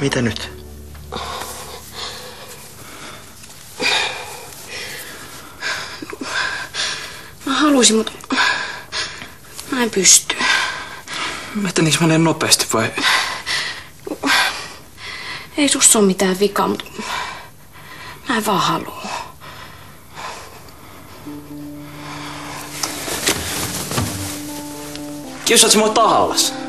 Mitä nyt? Mä haluaisin, mutta mä en pysty. Meteniks mä niin nopeasti vai? Ei sussa ole mitään vikaa, mutta mä en vaan halua. Kiusaat sä mua tahallas?